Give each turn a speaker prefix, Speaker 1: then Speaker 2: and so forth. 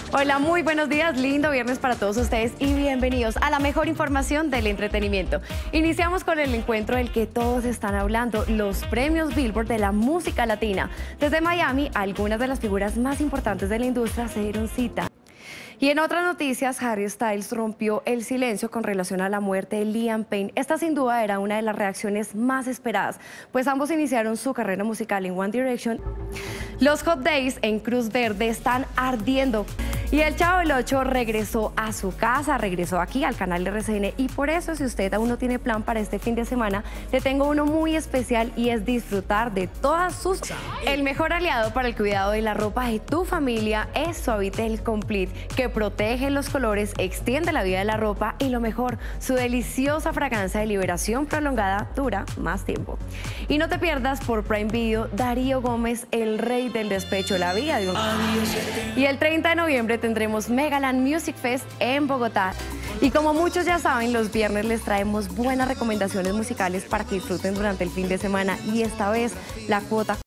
Speaker 1: Hola, muy buenos días, lindo viernes para todos ustedes y bienvenidos a la mejor información del entretenimiento. Iniciamos con el encuentro del que todos están hablando, los premios Billboard de la música latina. Desde Miami, algunas de las figuras más importantes de la industria se dieron cita. Y en otras noticias, Harry Styles rompió el silencio con relación a la muerte de Liam Payne. Esta sin duda era una de las reacciones más esperadas, pues ambos iniciaron su carrera musical en One Direction. Los Hot Days en Cruz Verde están ardiendo. Y el Chavo del Ocho regresó a su casa, regresó aquí al canal de RCN y por eso, si usted aún no tiene plan para este fin de semana, le tengo uno muy especial y es disfrutar de todas sus... El mejor aliado para el cuidado de la ropa de tu familia es Suavitel Complete, que protege los colores, extiende la vida de la ropa y lo mejor, su deliciosa fragancia de liberación prolongada dura más tiempo. Y no te pierdas por Prime Video Darío Gómez, el rey del despecho, la vida de un... Y el 30 de noviembre tendremos Megaland Music Fest en Bogotá. Y como muchos ya saben, los viernes les traemos buenas recomendaciones musicales para que disfruten durante el fin de semana y esta vez la cuota